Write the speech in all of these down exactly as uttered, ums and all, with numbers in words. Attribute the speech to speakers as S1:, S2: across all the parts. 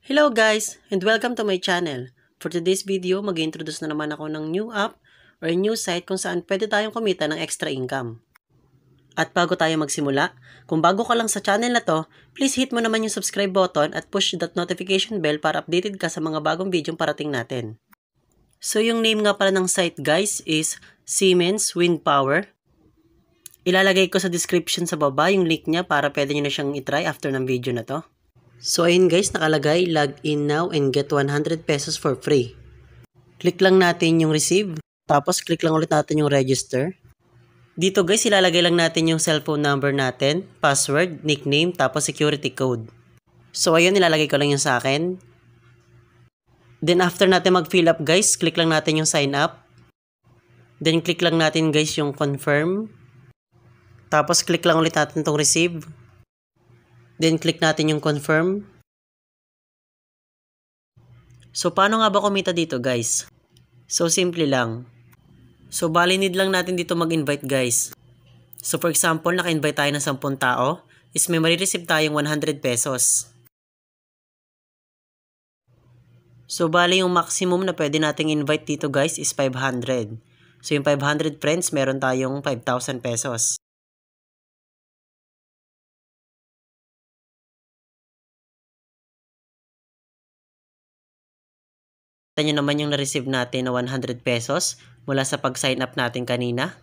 S1: Hello guys, and welcome to my channel. For today's video, mag-introduce na naman ako ng new app or new site kung saan pwede tayong kumita ng extra income. At bago tayo magsimula, kung bago ka lang sa channel na to, please hit mo naman yung subscribe button at push that notification bell para updated ka sa mga bagong video parating natin. So yung name nga pala ng site guys is Siemens Wind Power. Ilalagay ko sa description sa baba yung link niya para pwede nyo na siyang itry after ng video na to. So ayun guys, nakalagay log in now and get one hundred pesos for free. Click lang natin yung receive, tapos click lang ulit natin yung register. Dito guys, ilalagay lang natin yung cellphone number natin, password, nickname, tapos security code. So ayun, ilalagay ko lang yung sa akin. Then after natin mag-fill up guys, click lang natin yung sign up. Then click lang natin guys yung confirm. Tapos click lang ulit natin itong receive. Then, click natin yung confirm. So, paano nga ba kumita dito, guys? So, simple lang. So, bali need lang natin dito mag-invite, guys. So, for example, naka-invite tayo ng sampung tao, is may marireceive tayong one hundred pesos. So, bali yung maximum na pwede nating invite dito, guys, is five hundred. So, yung five hundred friends, meron tayong five thousand pesos. Nyo naman yung na-receive natin na one hundred pesos mula sa pag-sign up natin kanina.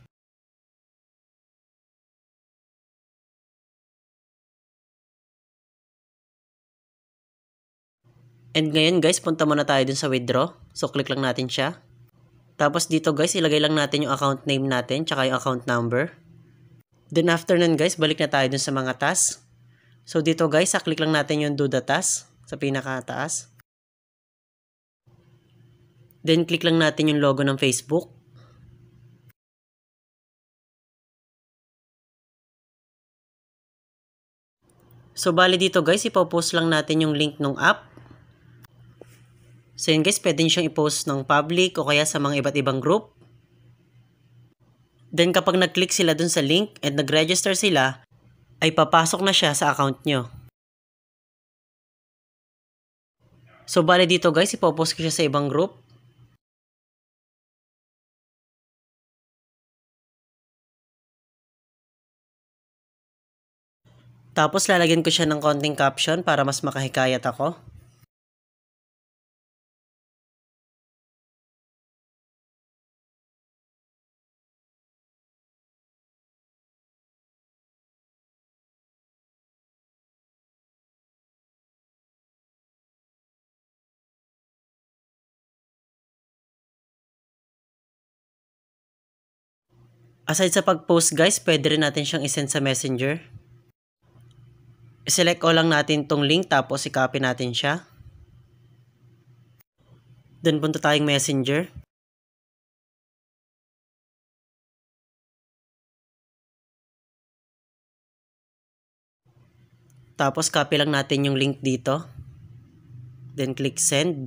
S1: And ngayon guys, punta muna tayo dun sa withdraw. So click lang natin siya. Tapos dito guys, ilagay lang natin yung account name natin tsaka yung account number. Then after nun guys, balik na tayo dun sa mga task. So dito guys, click lang natin yung do the task sa pinakataas. Then, click lang natin yung logo ng Facebook. So, bali dito guys, ipopost lang natin yung link ng app. So, yun guys, pwede nyo siyang ipost ng public o kaya sa mga iba't ibang group. Then, kapag nag-click sila dun sa link and nag-register sila, ay papasok na siya sa account nyo. So, bali dito guys, ipopost ko siya sa ibang group. Tapos lalagyan ko siya ng konting caption para mas makahikayat ako. Aside sa pag-post guys, pwede rin natin siyang isend sa messenger. I-select all lang natin tong link tapos i-copy natin siya. Then punta tayong messenger. Tapos copy lang natin yung link dito. Then click send.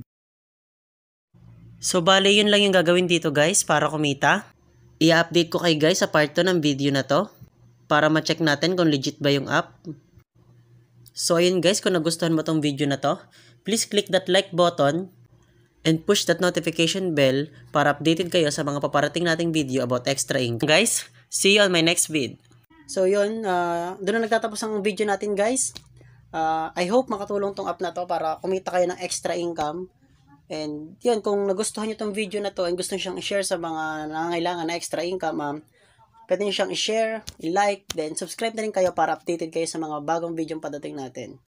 S1: So bale yun lang yung gagawin dito guys para kumita. I-update ko kay guys sa part two ng video na to para ma-check natin kung legit ba yung app. So ayun guys, kung nagustuhan mo tong video na to, please click that like button and push that notification bell para updated kayo sa mga paparating nating video about extra income. Guys, see you on my next vid. So yun, uh, doon na nagtatapos ang video natin guys. Uh, I hope makatulong tong app na to para kumita kayo ng extra income. And yun, kung nagustuhan nyo tong video na to and gusto nyo siyang i-share sa mga nangangailangan na extra income, um, pwede nyo siyang i-share, i-like, then subscribe na rin kayo para updated kayo sa mga bagong video padating natin.